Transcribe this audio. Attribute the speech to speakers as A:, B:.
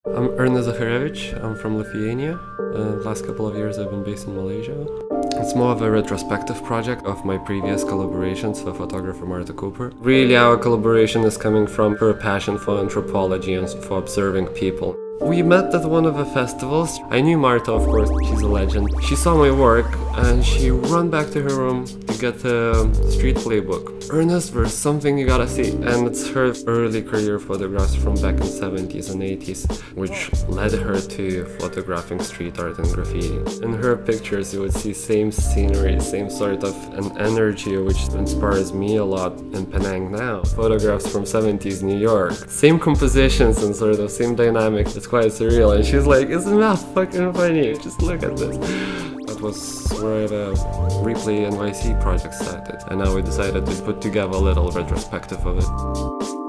A: I'm Ernest Zakharevich, I'm from Lithuania. The last couple of years I've been based in Malaysia. It's more of a retrospective project of my previous collaborations with photographer Marta Cooper. Really, our collaboration is coming from her passion for anthropology and for observing people. We met at one of the festivals. I knew Marta, of course, she's a legend. She saw my work and she ran back to her room to get the street playbook. Ernest, there's something you gotta see. And it's her early career photographs from back in the 70s and 80s, which led her to photographing street art and graffiti. In her pictures, you would see same scenery, same sort of an energy which inspires me a lot in Penang now. Photographs from 70s New York. Same compositions and sort of same dynamic. It's quite surreal, and she's like, isn't that fucking funny? Just look at this. That was where the Replay NYC project started, and now we decided to put together a little retrospective of it.